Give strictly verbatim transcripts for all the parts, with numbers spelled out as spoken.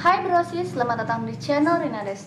Hai Brosis, selamat datang di channel Rina Des.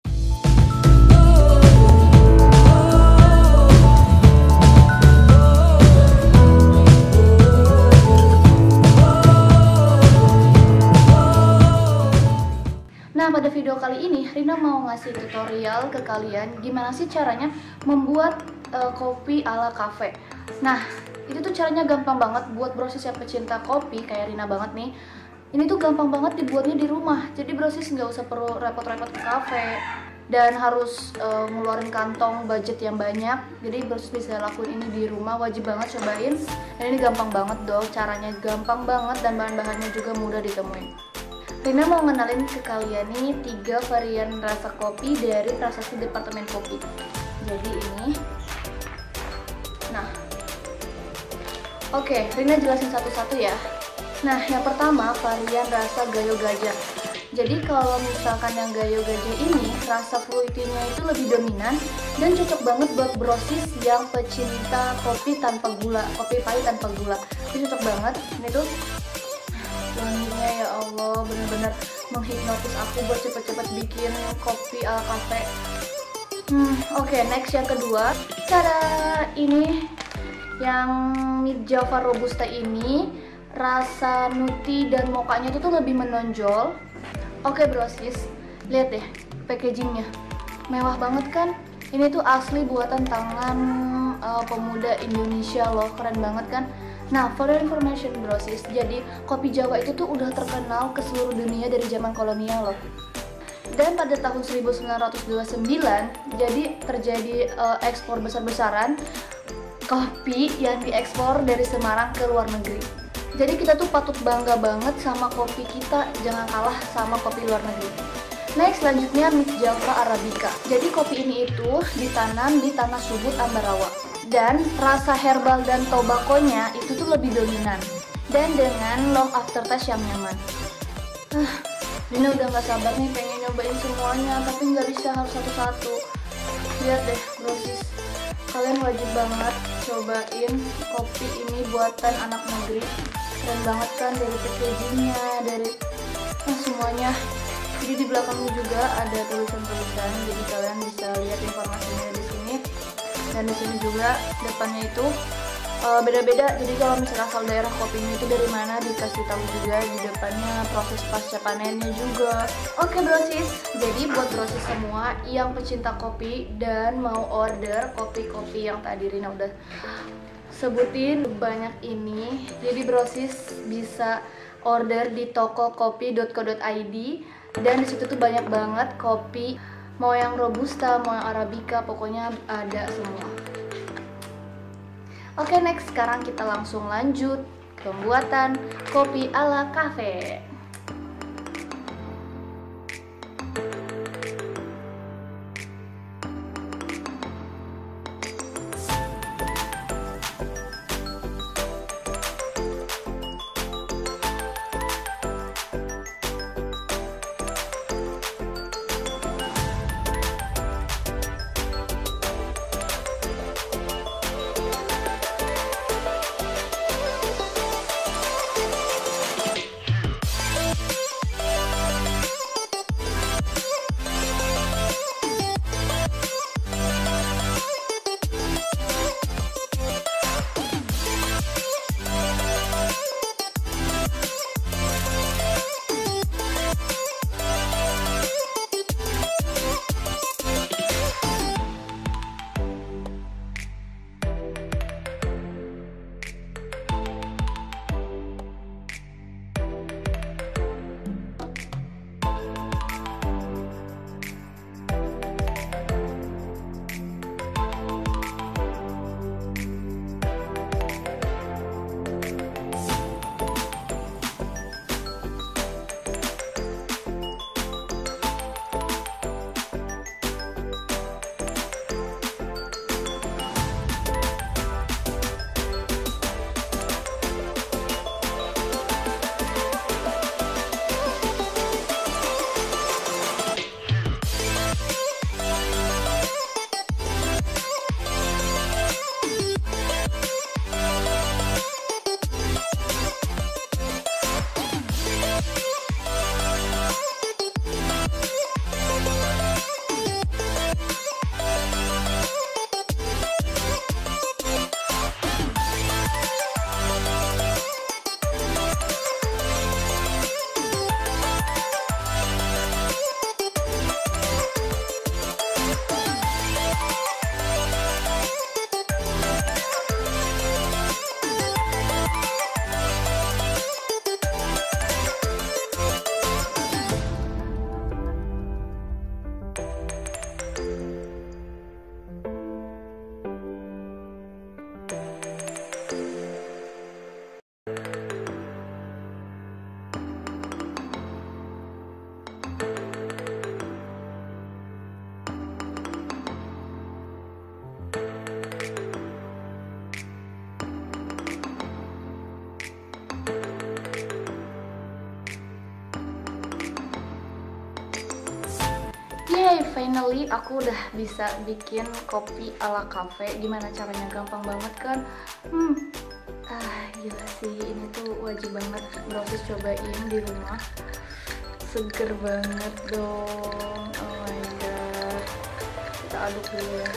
Nah, pada video kali ini Rina mau ngasih tutorial ke kalian gimana sih caranya membuat uh, kopi ala cafe. Nah, itu tuh caranya gampang banget buat Brosis yang pecinta kopi kayak Rina banget nih. Ini tuh gampang banget dibuatnya di rumah, jadi Brosis nggak usah perlu repot-repot ke cafe dan harus uh, ngeluarin kantong budget yang banyak. Jadi Brosis bisa lakuin ini di rumah, wajib banget cobain. Dan ini gampang banget dong, caranya gampang banget dan bahan-bahannya juga mudah ditemuin. Rina mau ngenalin ke kalian nih tiga varian rasa kopi dari Prasasti Departemen Kopi. Jadi ini, nah, oke, okay, Rina jelasin satu-satu ya. Nah, yang pertama varian rasa Gayo Gajah. Jadi kalau misalkan yang Gayo Gajah ini rasa fruity-nya itu lebih dominan dan cocok banget buat Brosis yang pecinta kopi tanpa gula, kopi pahit tanpa gula. Ini cocok banget. Ini tuh wanginya ya Allah, bener-bener menghipnotis aku buat cepet-cepet bikin kopi ala cafe. Hmm, oke, okay, next yang kedua. Tada, ini yang Mid Java Robusta ini rasa nutty dan mokanya itu tuh lebih menonjol. Oke Brosis, lihat deh packagingnya, mewah banget kan? Ini tuh asli buatan tangan uh, pemuda Indonesia loh, keren banget kan? Nah, for your information Brosis, jadi kopi Jawa itu tuh udah terkenal ke seluruh dunia dari zaman kolonial loh. Dan pada tahun seribu sembilan ratus dua puluh sembilan, jadi terjadi uh, ekspor besar-besaran kopi yang diekspor dari Semarang ke luar negeri. Jadi kita tuh patut bangga banget sama kopi kita, jangan kalah sama kopi luar negeri. Next, selanjutnya Mid Java Arabica. Jadi kopi ini itu ditanam di tanah subur Ambarawa. Dan rasa herbal dan tobakonya itu tuh lebih dominan. Dan dengan long aftertaste yang nyaman. Ah, Rina udah gak sabar nih pengen nyobain semuanya, tapi nggak bisa, harus satu-satu. Lihat deh Brosis, kalian wajib banget cobain kopi ini buatan anak negeri. Keren banget kan, dari packagingnya, dari nah, semuanya. Jadi di belakangnya juga ada tulisan-tulisan, jadi kalian bisa lihat informasinya di sini. Dan di sini juga depannya itu uh, beda-beda. Jadi kalau misalnya asal daerah kopinya itu dari mana dikasih tahu juga di depannya, proses pasca panennya juga. Oke Brosis, jadi buat Brosis semua yang pecinta kopi dan mau order kopi-kopi yang tadi Rina udah sebutin banyak ini, jadi Brosis bisa order di toko kopi dot co dot i d dan disitu tuh banyak banget kopi, mau yang robusta, mau yang arabica, pokoknya ada semua. Oke, next, sekarang kita langsung lanjut ke pembuatan kopi ala cafe. okay, finally aku udah bisa bikin kopi ala cafe. Gimana caranya? Gampang banget kan? Hmm, ah gila sih, ini tuh wajib banget Brosis cobain di rumah. Seger banget dong, oh my god. Kita aduk dulu ya.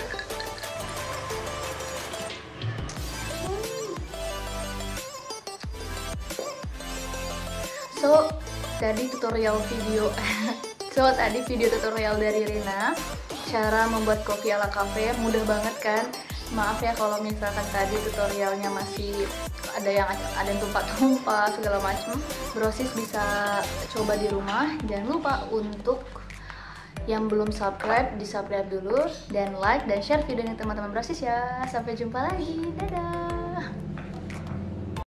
So, tadi tutorial video So, tadi video tutorial dari Rina, cara membuat kopi ala cafe, mudah banget kan? Maaf ya kalau misalkan tadi tutorialnya masih ada yang ada yang tumpah-tumpah segala macam. Brosis bisa coba di rumah. Jangan lupa untuk yang belum subscribe, di subscribe dulu, dan like dan share videonya teman-teman Brosis ya. Sampai jumpa lagi, dadah.